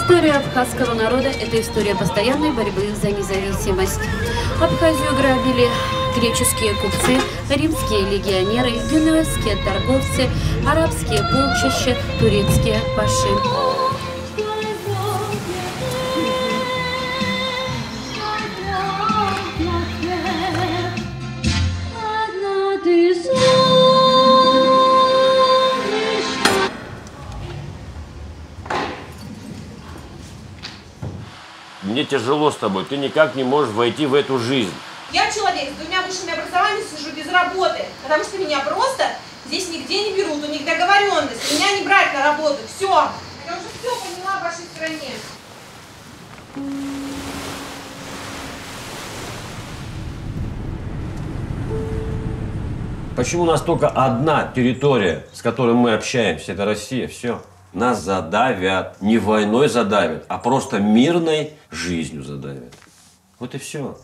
История абхазского народа – это история постоянной борьбы за независимость. Абхазию грабили греческие купцы, римские легионеры, генуэзские торговцы, арабские полчища, турецкие паши. Мне тяжело с тобой, ты никак не можешь войти в эту жизнь. Я человек с 2 высшими образованиями, сижу без работы, потому что меня просто здесь нигде не берут, у них договоренность, меня не брать на работу, все. Я уже все поняла в вашей стране. Почему у нас только одна территория, с которой мы общаемся, это Россия, все. Нас задавят, не войной задавят, а просто мирной жизнью задавят. Вот и все.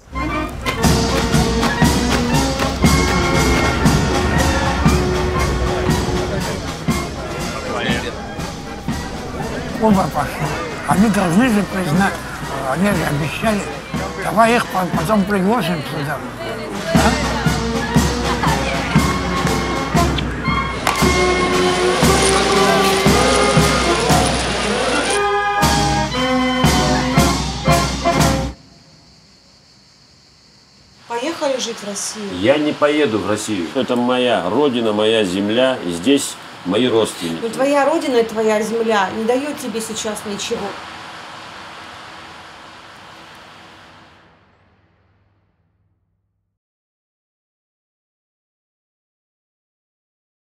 Оба пошли. Они должны же признать, они же обещали, давай их потом пригласим сюда. А? Поехали жить в Россию. Я не поеду в Россию. Это моя родина, моя земля, и здесь мои родственники. Но твоя родина и твоя земля не дает тебе сейчас ничего.